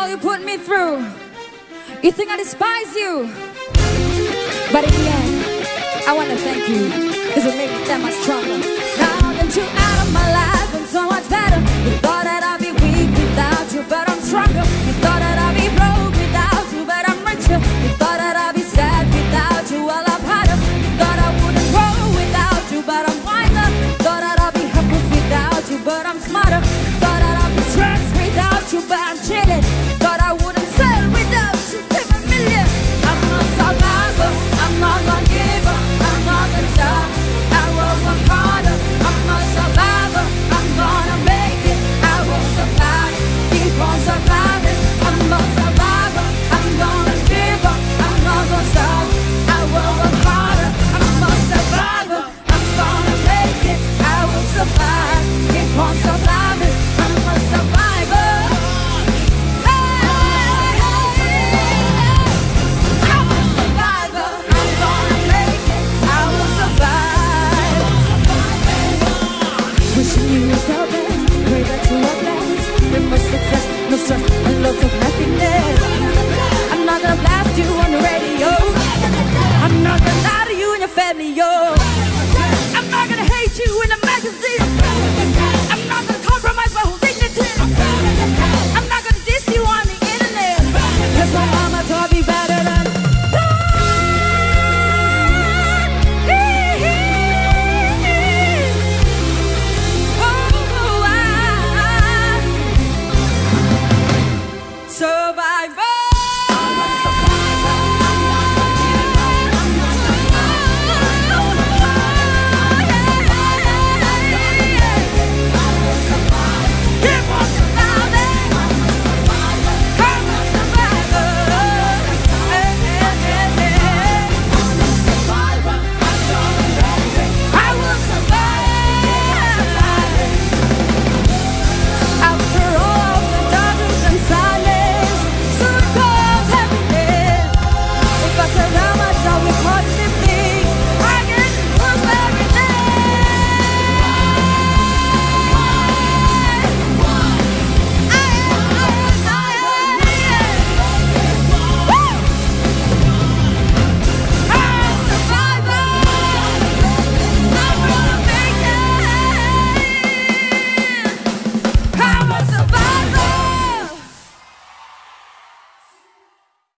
all you put me through. You think I despise you, but in the end, I want to thank you, because it made me that much stronger. Now that you're out of my life, I'm so much better. You thought that I'd be weak without you, but I'm stronger. You thought that I'd be broke without you, but I'm richer. You thought that I'd be sad without you, well I'm harder. You thought I wouldn't grow without you, but I'm wiser. You thought that I'd be helpless without you, but I'm smarter. You thought that I'd be stressed without you, but I'm chilling. You thought I wouldn't sell without you, take a million. I'm a survivor, I'm not gonna give up, I'm not gonna stop. I will work harder, I'm a survivor, I'm gonna make it, I will survive, keep on surviving. I'm a survivor, I'm gonna give up, I'm not gonna stop. I will work harder, I'm a survivor, I'm gonna make it, I will survive, keep on surviving. I'm a survivor. I'm a survivor, I'm gonna make it, I will survive. Wishing you the best, pray that you are blessed with much success, no stress, and lots of happiness. I'm not gonna blast you on the radio, I'm not gonna lie to you and your family, yo.